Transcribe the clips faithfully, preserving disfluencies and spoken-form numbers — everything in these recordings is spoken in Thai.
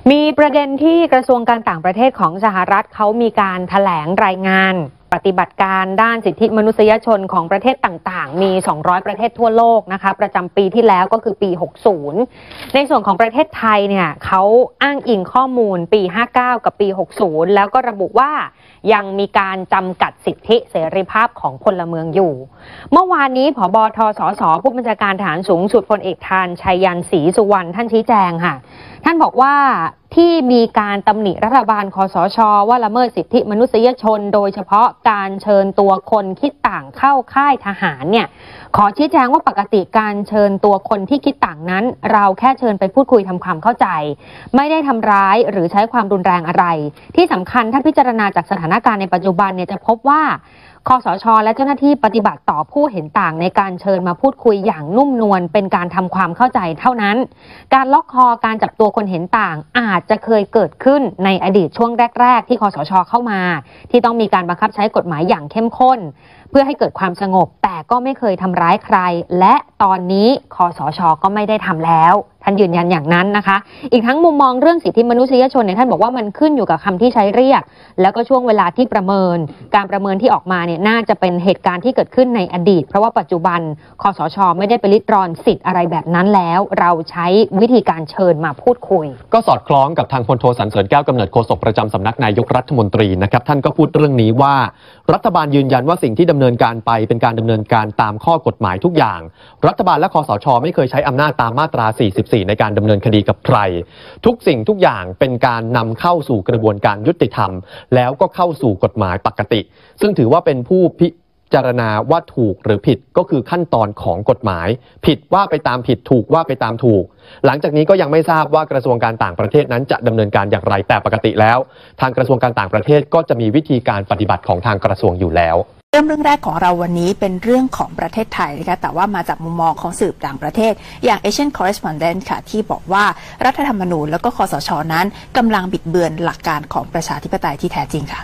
มีประเด็นที่กระทรวงการต่างประเทศของสหรัฐเขามีการแถลงรายงานปฏิบัติการด้านสิทธิมนุษยชนของประเทศต่างๆมีสองร้อยประเทศทั่วโลกนะคะประจำปีที่แล้วก็คือปีหกสิบในส่วนของประเทศไทยเนี่ยเขาอ้างอิงข้อมูลปีห้าเก้ากับปีหกสิบแล้วก็ระบุว่ายังมีการจำกัดสิทธิเสรีภาพของพลเมืองอยู่เมื่อวานนี้ผบทสสผู้บัญชาการทหารสูงสุดพลเอกธารชัยยันศรีสุวรรณท่านชี้แจงค่ะท่านบอกว่าที่มีการตำหนิรัฐบาลคสช.ว่าละเมิดสิทธิมนุษยชนโดยเฉพาะการเชิญตัวคนคิดต่างเข้าค่ายทหารเนี่ยขอชี้แจงว่าปกติการเชิญตัวคนที่คิดต่างนั้นเราแค่เชิญไปพูดคุยทำความเข้าใจไม่ได้ทำร้ายหรือใช้ความรุนแรงอะไรที่สำคัญถ้าพิจารณาจากสถานการณ์ในปัจจุบันเนี่ยจะพบว่าคสช.และเจ้าหน้าที่ปฏิบัติต่อผู้เห็นต่างในการเชิญมาพูดคุยอย่างนุ่มนวลเป็นการทำความเข้าใจเท่านั้นการล็อกคอการจับตัวคนเห็นต่างอาจจะเคยเกิดขึ้นในอดีตช่วงแรกๆที่คสช.เข้ามาที่ต้องมีการบังคับใช้กฎหมายอย่างเข้มข้นเพื่อให้เกิดความสงบแต่ก็ไม่เคยทำร้ายใครและตอนนี้คสช.ก็ไม่ได้ทำแล้วท่านยืนยันอย่างนั้นนะคะอีกทั้งมุมมองเรื่องสิทธิมนุษยชนเนี่ยท่านบอกว่ามันขึ้นอยู่กับคำที่ใช้เรียกแล้วก็ช่วงเวลาที่ประเมินการประเมินที่ออกมาเนี่ยน่าจะเป็นเหตุการณ์ที่เกิดขึ้นในอดีตเพราะว่าปัจจุบันคสช.ไม่ได้ไปริดรอนสิทธิ์อะไรแบบนั้นแล้วเราใช้วิธีการเชิญมาพูดคุยก็สอดคล้องกับทางพลโทสรรเสริญแก้วกำเนิดโฆษกประจำสำนักนายกรัฐมนตรีนะครับท่านก็พูดเรื่องนี้ว่ารัฐบาลยืนยันว่าสิ่งที่ดำเนินการไปเป็นการดำเนินการตามข้อกฎหมายทุกอย่างรัฐบาลและคสช.ไม่เคยใช้อำนาจตามมาตราสี่สิบสี่ในการดำเนินคดีกับใครทุกสิ่งทุกอย่างเป็นการนำเข้าสู่กระบวนการยุติธรรมแล้วก็เข้าสู่กฎหมายปกติซึ่งถือว่าเป็นผู้พิจารณาว่าถูกหรือผิดก็คือขั้นตอนของกฎหมายผิดว่าไปตามผิดถูกว่าไปตามถูกหลังจากนี้ก็ยังไม่ทราบว่ากระทรวงการต่างประเทศนั้นจะดำเนินการอย่างไรแต่ปกติแล้วทางกระทรวงการต่างประเทศก็จะมีวิธีการปฏิบัติของทางกระทรวงอยู่แล้วเริ่มเรื่องแรกของเราวันนี้เป็นเรื่องของประเทศไทยนะคะแต่ว่ามาจากมุมมองของสื่อต่างประเทศอย่าง Asian Correspondent ค่ะที่บอกว่ารัฐธรรมนูญแล้วก็คสช.นั้นกำลังบิดเบือนหลักการของประชาธิปไตยที่แท้จริงค่ะ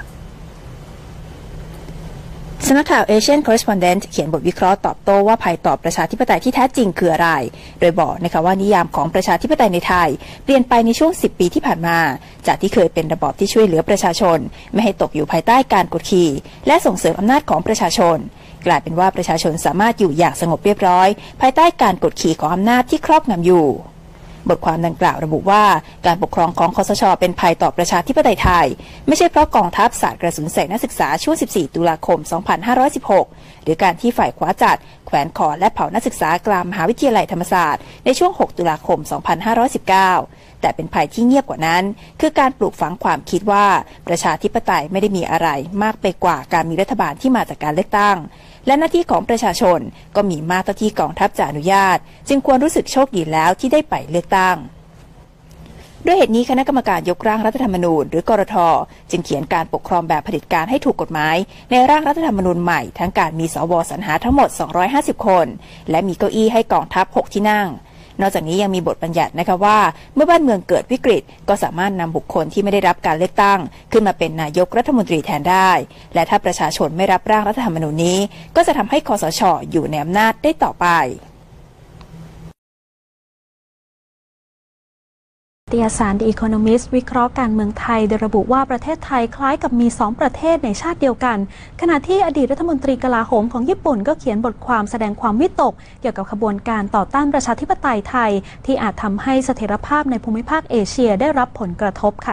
สำนักข่าว Asian Correspondent เขียนบทวิเคราะห์ตอบโต้ว่าภัยต่อประชาธิปไตยที่แท้จริงคืออะไรโดยบอกนะคะว่านิยามของประชาธิปไตยในไทยเปลี่ยนไปในช่วงสิบปีที่ผ่านมาจากที่เคยเป็นระบอบที่ช่วยเหลือประชาชนไม่ให้ตกอยู่ภายใต้การกดขี่และส่งเสริมอำนาจของประชาชนกลายเป็นว่าประชาชนสามารถอยู่อย่างสงบเรียบร้อยภายใต้การกดขี่ของอำนาจที่ครอบงำอยู่บทความดังกล่าวระบุว่าการปกครองของคสช.เป็นภัยต่อประชาธิปไตยไทยไม่ใช่เพราะกองทัพสาดกระสุนใส่นักศึกษาช่วงสิบสี่ตุลาคมสองพันห้าร้อยสิบหกหรือการที่ฝ่ายขวาจัดแขวนคอและเผานักศึกษากลางมหาวิทยาลัยธรรมศาสตร์ในช่วงหกตุลาคมสองพันห้าร้อยสิบเก้าแต่เป็นภัยที่เงียบกว่านั้นคือการปลูกฝังความคิดว่าประชาธิปไตยไม่ได้มีอะไรมากไปกว่าการมีรัฐบาลที่มาจากการเลือกตั้งและหน้าที่ของประชาชนก็มีมากเท่าที่กองทัพจะอนุญาตจึงควรรู้สึกโชคดีแล้วที่ได้ไปเลือกตั้งด้วยเหตุนี้คณะกรรมการยกร่างรัฐธรรมนูญหรือกรท.จึงเขียนการปกครองแบบเผด็จการให้ถูกกฎหมายในร่างรัฐธรรมนูญใหม่ทั้งการมีสว.สรรหาทั้งหมดสองร้อยห้าสิบคนและมีเก้าอี้ให้กองทัพหกที่นั่งนอกจากนี้ยังมีบทบัญญัตินะคะว่าเมื่อบ้านเมืองเกิดวิกฤตก็สามารถนำบุคคลที่ไม่ได้รับการเลือกตั้งขึ้นมาเป็นนายกรัฐมนตรีแทนได้และถ้าประชาชนไม่รับร่างรัฐธรรมนูญนี้ก็จะทำให้คสช.อยู่ในอำนาจได้ต่อไปนิตยสาร The Economist วิเคราะห์การเมืองไทยโดยระบุว่าประเทศไทยคล้ายกับมีสองประเทศในชาติเดียวกันขณะที่อดีตรัฐมนตรีกลาโหมของญี่ปุ่นก็เขียนบทความแสดงความวิตกเกี่ยวกับขบวนการต่อต้านประชาธิปไตยไทยที่อาจทำให้เสถียรภาพในภูมิภาคเอเชียได้รับผลกระทบค่ะ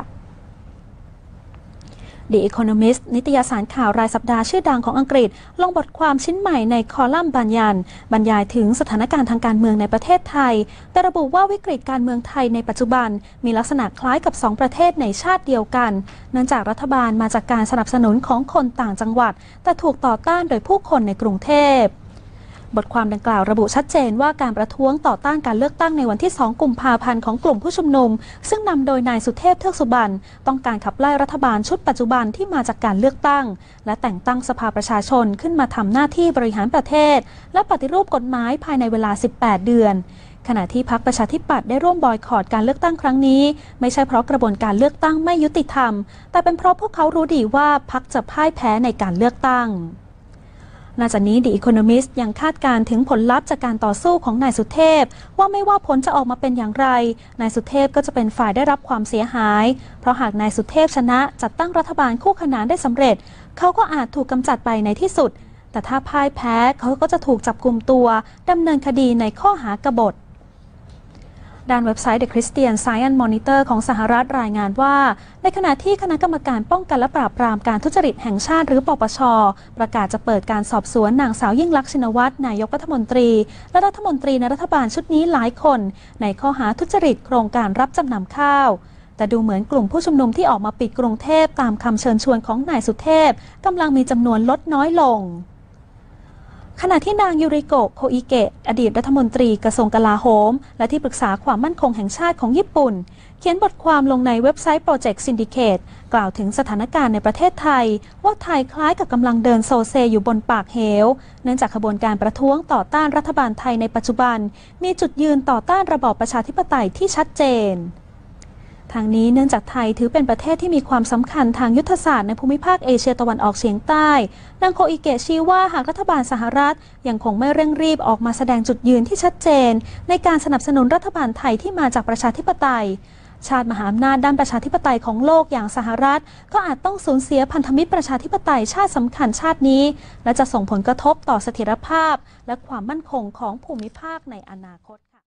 The Economist นิตยสารข่าวรายสัปดาห์ชื่อดังของอังกฤษลงบทความชิ้นใหม่ในคอลัมน์บรรยายบรรยายถึงสถานการณ์ทางการเมืองในประเทศไทยแต่ระบุว่าวิกฤตการเมืองไทยในปัจจุบันมีลักษณะคล้ายกับสองประเทศในชาติเดียวกันเนื่องจากรัฐบาลมาจากการสนับสนุนของคนต่างจังหวัดแต่ถูกต่อต้านโดยผู้คนในกรุงเทพบทความดังกล่าวระบุชัดเจนว่าการประท้วงต่อต้านการเลือกตั้งในวันที่สองกุมภาพันธ์ของกลุ่มผู้ชุมนุมซึ่งนำโดยนายสุเทพเทือกสุบรรณต้องการขับไล่รัฐบาลชุดปัจจุบันที่มาจากการเลือกตั้งและแต่งตั้งสภาประชาชนขึ้นมาทำหน้าที่บริหารประเทศและปฏิรูปกฎหมายภายในเวลาสิบแปดเดือนขณะที่พรรคประชาธิปัตย์ได้ร่วมบอยคอตการเลือกตั้งครั้งนี้ไม่ใช่เพราะกระบวนการเลือกตั้งไม่ยุติธรรมแต่เป็นเพราะพวกเขารู้ดีว่าพรรคจะพ่ายแพ้ในการเลือกตั้งนอกจากนี้ The Economist ยังคาดการณ์ถึงผลลัพธ์จากการต่อสู้ของนายสุเทพว่าไม่ว่าผลจะออกมาเป็นอย่างไรนายสุเทพก็จะเป็นฝ่ายได้รับความเสียหายเพราะหากนายสุเทพชนะจัดตั้งรัฐบาลคู่ขนานได้สำเร็จเขาก็อาจถูกกำจัดไปในที่สุดแต่ถ้าพ่ายแพ้เขาก็จะถูกจับกุมตัวดำเนินคดีในข้อหากบฏด้านเว็บไซต์ The Christian Science Monitor ของสหรัฐรายงานว่าในขณะที่คณะกรรมการป้องกันและปราบปรามการทุจริตแห่งชาติหรือปปช.ประกาศจะเปิดการสอบสวนนางสาวยิ่งลักษณ์ชินวัตรนายกรัฐมนตรีและรัฐมนตรีในรัฐบาลชุดนี้หลายคนในข้อหาทุจริตโครงการรับจำนำข้าวแต่ดูเหมือนกลุ่มผู้ชุมนุมที่ออกมาปิดกรุงเทพตามคำเชิญชวนของนายสุเทพกำลังมีจำนวนลดน้อยลงขณะที่นางยูริโกะ โคอิเกะอดีตรัฐมนตรีกระทรวงกลาโหมและที่ปรึกษาความมั่นคงแห่งชาติของญี่ปุ่นเขียนบทความลงในเว็บไซต์ Project Syndicate กล่าวถึงสถานการณ์ในประเทศไทยว่าไทยคล้ายกับกำลังเดินโซเซอยู่บนปากเหวเนื่องจากขบวนการประท้วงต่อต้านรัฐบาลไทยในปัจจุบันมีจุดยืนต่อต้านระบอบประชาธิปไตยที่ชัดเจนทางนี้เนื่องจากไทยถือเป็นประเทศที่มีความสำคัญทางยุทธศาสตร์ในภูมิภาคเอเชียตะวันออกเฉียงใต้นางโคอิเกะชี้ว่าหากรัฐบาลสหรัฐยังคงไม่เร่งรีบออกมาแสดงจุดยืนที่ชัดเจนในการสนับสนุนรัฐบาลไทยที่มาจากประชาธิปไตยชาติมหาอำนาจด้านประชาธิปไตยของโลกอย่างสหรัฐก็อาจต้องสูญเสียพันธมิตรประชาธิปไตยชาติสำคัญชาตินี้และจะส่งผลกระทบต่อเสถียรภาพและความมั่นคงของภูมิภาคในอนาคต